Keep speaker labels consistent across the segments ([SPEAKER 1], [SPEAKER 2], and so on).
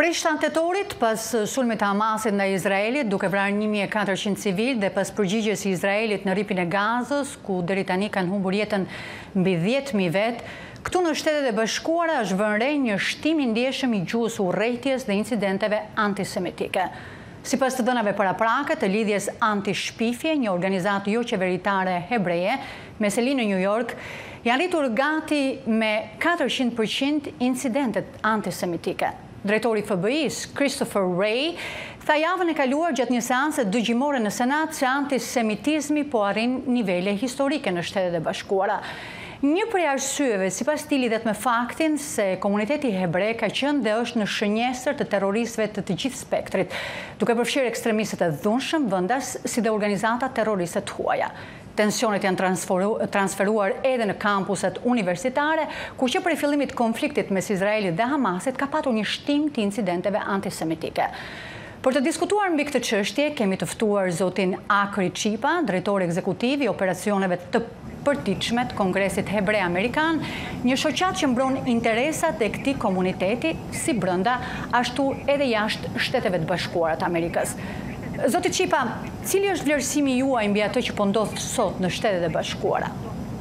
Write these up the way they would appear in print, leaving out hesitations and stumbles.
[SPEAKER 1] Prej 7 tetorit, pas sulmit të Hamasit ndaj Izraelit, duke vrarë 1400 civil dhe pas përgjigjes së Izraelit në rripin e Gazës, ku deri tani kanë humbur jetën mbi 10.000 vetë, këtu në Shtetet e Bashkuara është vënë re një shtim i ndjeshëm i gjuhës urrëties dhe incidenteve antisemitike. Sipas të dhënave paraprake të lidhjes anti-shpifje, një organizatë jo qeveritare hebreje me seli në New York, janë rritur gati me 400% incidentet antisemitike. Drejtori i FBI-s, Christopher Wray, tha javën e kaluar gjatë një seance dëgjimore në Senat se antisemitizmi po arrin nivele historike në Shtetet e Bashkuara. Një prej arsyeve, sipas tij, lidhet me faktin se komuniteti hebre ka qenë dhe është në shënjestër të terroristëve të gjithë spektrit, duke përfshirë ekstremistët e dhunshëm, vendas si dhe organizata terroriste të huaja. Tensionet janë transferuar edhe në kampuset universitare, ku që prej fillimit konfliktit mes Izraelit dhe Hamasit ka patur një shtim të incidenteve antisemitike. Për të diskutuar mbi këtë çështje, kemi të ftuar zotin Akri Qipa, drejtori ekzekutiv i operacioneve të përditshme të Kongresit Hebre Amerikan, një shoqat që mbron interesat e këtij komuniteti si brenda, ashtu edhe jashtë Shteteve të Bashkuara të Amerikës. Zoti Qipa, cili është vlerësimi juaj mbi atë që po ndodh sot në Shtetet e Bashkuara?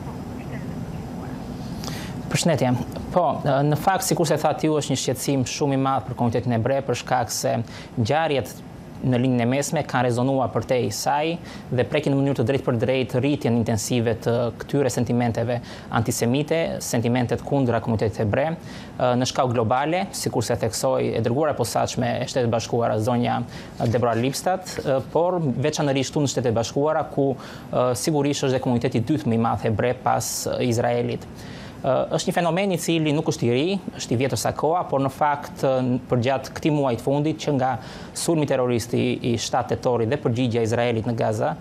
[SPEAKER 2] Përshëndetje. Po, në fakt, sikur se thatë ju, është një shqetësim shumë i madh për komunitetin hebre për shkak se ngjarjet në linjën e mesme kanë rezonuar përtej saj dhe prekin në mënyrë të drejtë për drejtë rritjen intensive të këtyre sentimenteve antisemite, sentimentet kundra komunitetit hebre në shkallë globale, sikur se theksoi e dërguara e posaçme e Shtetet Bashkuara zonja Deborah Lipstadt, por veçanërisht këtu në Shtetet Bashkuara, ku sigurisht është dhe komuniteti i dytë më i madh hebre pas Izraelit. Është një fenomen i cili nuk është i ri, është i vjetër sa koha, por në fakt përgjatë këtij muaji të fundit që nga sulmi terrorist i 7 tetorit dhe përgjigjja e Izraelit në Gaza,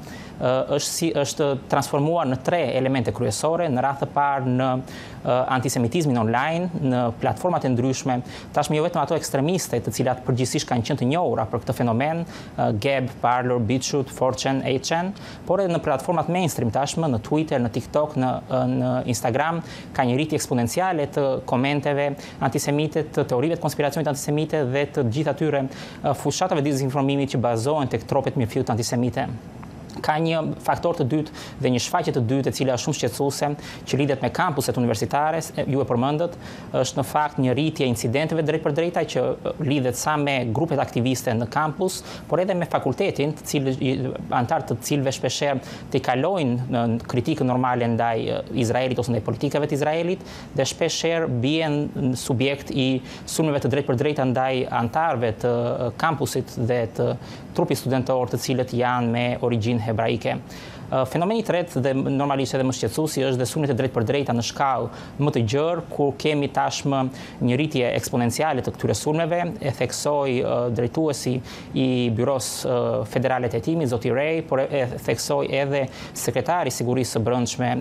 [SPEAKER 2] është transformuar në 3 elemente kryesore, në radhë të parë në antisemitizmin online, në platformat e ndryshme, tashmë jo vetëm ato ekstremiste të cilat përgjithsisht kanë qenë të njohura për këtë fenomen, Gab, Parler, BitChute, 4chan, 8chan, por edhe në platformat mainstream tashmë, në Twitter, në TikTok, në Instagram, ka një rritje eksponenciale të komenteve antisemite, të teorive të konspiracionit antisemite dhe të gjithë atyre fushatave dezinformimit që bazohen tek tropet mirëfillt antisemite. Ka një faktor të dytë dhe një shfaqje të dytë e cila është shumë shqetësuese që lidhet me kampuset universitare, ju e përmendët, është në fakt një rritje e incidenteve drejt për drejta që lidhet sa me grupet aktiviste në kampus, por edhe me fakultetin, antarë të cilëve shpeshherë të kalojnë në kritikë normale ndaj Izraelit ose ndaj politikave të Izraelit dhe shpeshherë bien subjekt i sulmeve të drejt për drejta ndaj antarëve të kampusit dhe të trupit studentor të cilët janë me origjinë hebraike. Fenomeni i tretë dhe normalisht edhe më shqetësuesi është dhe sulmet e drejtë për drejta në shkallë më të gjerë, kur kemi tashmë një rritje eksponenciale të këtyre sulmeve, e theksoi drejtuesi i Byros Federale të Hetimit, zoti Ray, por e theksoi edhe sekretari i Sigurisë së Brendshme,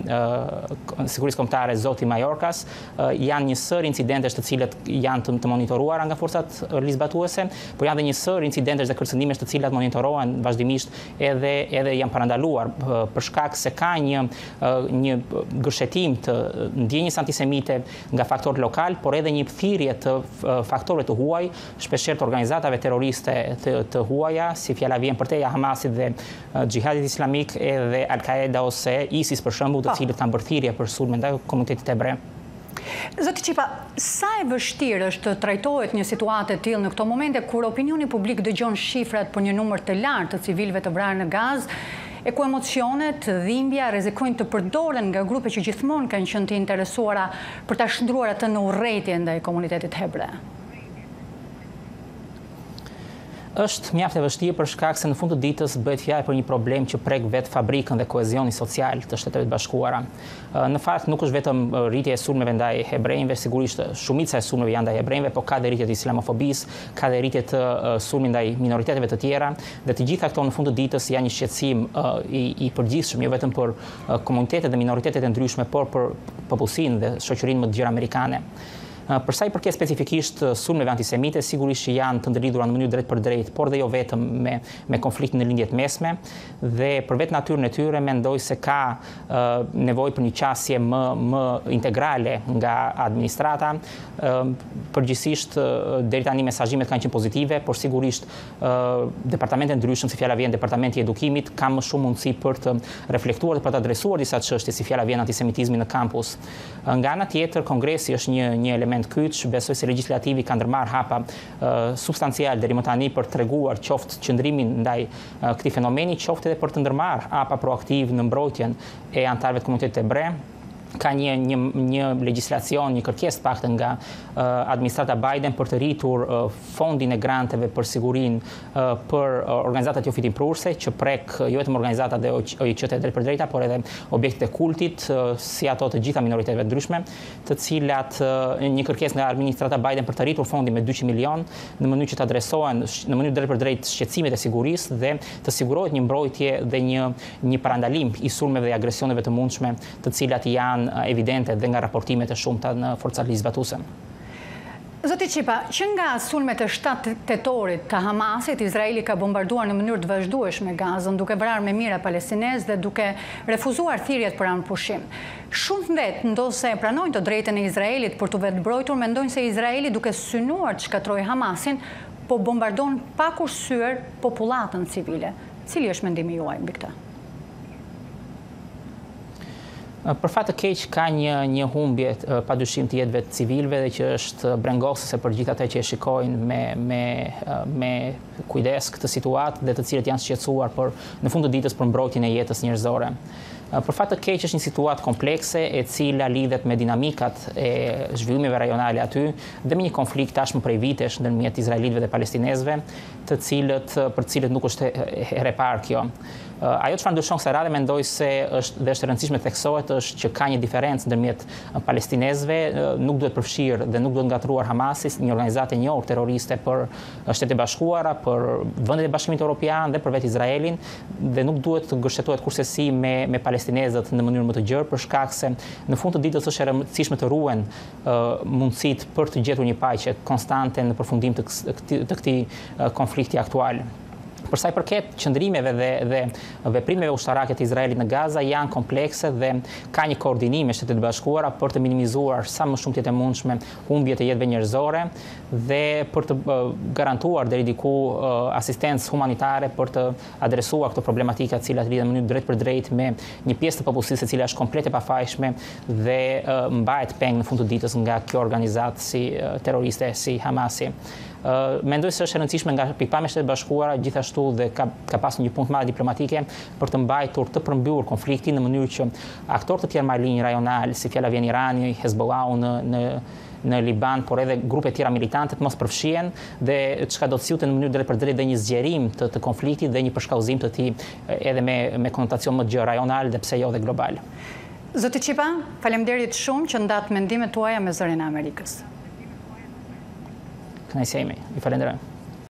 [SPEAKER 2] Sigurisë Kombëtare, zoti Mayorkas. Janë një sër incidentesh të cilët janë të monitoruara nga forcat lisbatuese, por janë edhe një sër incidentesh dhe kërcënimesh të cilat monitorohen vazhdimisht edhe janë parandaluar për shkak se ka një gërshetim të ndjenjës antisemite nga faktorët lokal, por edhe një thirrje të faktorëve të huaj, shpeshherë të organizatave terroriste të huaja, si fjala vjen përtej Hamasit dhe Xhihadit Islamik edhe Al-Qaeda ose ISIS për shembull, të cilët kanë bërë thirrje për sulme ndaj komunitetit hebre.
[SPEAKER 1] Zoti Qipa, sa e vështirë është të trajtohet një situatë e tillë në këto momente kur opinioni publik dëgjon shifrat për një numër të lartë të civilëve të vrarë në Gazë, e ku emocionet, dhimbja rrezikojnë të përdoren nga grupe që gjithmonë kanë qenë të interesuara për ta shndruar atë në urrëtie ndaj komunitetit hebre?
[SPEAKER 2] Është mjaft e vështirë për shkak se në fund të ditës bëhet fjalë për një problem që prek vetë fabrikën dhe kohezionin social të Shteteve të Bashkuara. Në fakt nuk është vetëm rritja e sulmeve ndaj hebrejve, sigurisht shumica e sulmeve janë ndaj hebrejve, por ka dhe rritje të islamofobisë, ka dhe rritje të sulmit ndaj minoriteteve të tjera, dhe të gjitha këto në fund të ditës janë një shqetësim i përgjithshëm, jo vetëm për komunitetet dhe minoritetet e ndryshme, por për popullsinë dhe shoqërinë më të gjerë amerikane. Për sa i përket specifikisht sulmeve antisemite, sigurisht që janë të ndërlidhura në mënyrë drejt për drejt, por dhe jo vetëm me konfliktin në lindjet mesme, dhe për vetë natyrën e tyre mendoj se ka nevojë për një qasje më integrale nga administrata. Përgjithsisht deri tani mesazhimet kanë qenë pozitive, por sigurisht departamente ndryshëm, si fjala vjen departamenti i edukimit, ka më shumë mundësi për të reflektuar dhe për të adresuar disa çështje, si fjala vjen antisemitizmi në kampus. Nga ana tjetër, kongresi është një element kyç, besoj se legislativi ka ndërmarrë hapa substancial deri më tani për treguar qoftë qëndrimin ndaj këtij fenomeni, qoftë edhe për të ndërmarrë hapa proaktiv në mbrojtjen e anëtarëve të komunitetit hebre. Ka një legislacion, një kërkesë paktën nga administrata Biden për të rritur fondin e granteve për sigurinë për organizatat jo fitimprurse, që prek jo vetëm organizatat dhe OIQ-t drejt për drejta, por edhe objektet e kultit, si ato të gjitha minoriteteve ndryshme, të cilat një kërkesë nga administrata Biden për të rritur fondin me 200 milion, në mënyrë që të adresohen në mënyrë drejt për drejt shqetësimet e sigurisë dhe të sigurohet një mbrojtje dhe një parandalim i sulmeve dhe agresioneve të mundshme, të cilat janë evidente dhe nga raportimet e shumta në forcat ligjzbatuese.
[SPEAKER 1] Zoti Qipa, që nga sulmet e 7 tetorit të Hamasit, Izraeli ka bombarduar në mënyrë të vazhdueshme Gazën, duke vrarë me mira palestinezë dhe duke refuzuar thirrjet për anëpushim. Shumë vetë ndosë e pranojnë të drejtën e Izraelit për të vetë mbrojtur, mendojnë se Izraeli duke synuar të shkatrojë Hamasin, po bombardon pa kursyer popullatën civile. Cili është mendimi juaj mbi këtë?
[SPEAKER 2] Për fat të keq ka një humbje padyshim të jetëve të civilëve dhe që është brengosëse për gjithë ata që e shikojnë me kujdes këtë situatë dhe të cilët janë shqetësuar për në fund të ditës për mbrojtjen e jetës njerëzore. Për fat të keq është një situatë komplekse e cila lidhet me dinamikat e zhvillimeve rajonale aty dhe me një konflikt tashmë prej vitesh ndërmjet izraelitëve dhe palestinezëve, për të cilët nuk është herë e parë kjo. Ajo çfarë ndryshon kësaj radhe mendoj se është e rëndësishme të theksohet është që ka një diferencë ndërmjet palestinezëve, nuk duhet përfshirë dhe nuk duhet ngatruar Hamasis, një organizatë e njohur terroriste për Shtetet e Bashkuara, për vendet e Bashkimit Evropian dhe për vetë Izraelin, dhe nuk duhet të gështetohet kursesi me palestinezët në mënyrë më të gjerë, për shkak se në fund të ditës është e rëndësishme të ruhen mundësitë për të gjetur një paqe konstante në përfundim të këtij konflikti aktual. Për sa i përket qëndrimeve dhe veprimeve ushtarake të Izraelit në Gaza janë komplekse dhe ka një koordinim me Shtetet e Bashkuara për të minimizuar sa më shumë të jetë mundshme humbjet e jetëve njerëzore dhe për të garantuar deri diku asistencë humanitare për të adresuar këto problematika të cilat lidhen në mënyrë drejt për drejt me një pjesë të popullsisë e cila është komplet e pafajshme dhe mbahet peng në fund të ditës nga kjo organizatë si terroriste si Hamasi. Mendoj se është e rëndësishme nga pikpamja e Shtetit Bashkuara gjithashtu dhe ka pasur një punë të madhe diplomatike për të mbajtur të përmbyllur konfliktin në mënyrë që aktorë të tjerë marrëlinj rajonal, si fjala vjen Irani, Hezbollahu në Liban, por edhe grupe tjera militante të mos përfshihen dhe çka do të sillte në mënyrë drejt për drejt dhe një zgjerim të konfliktit dhe një përshkallëzim të tij edhe me konotacion më të gjerë rajonal dhe pse jo dhe global.
[SPEAKER 1] Zoti Qipa, faleminderit shumë që ndat mendimet tuaja me zërin e Amerikës.
[SPEAKER 2] Kënaqësi ime. Ju falenderoj.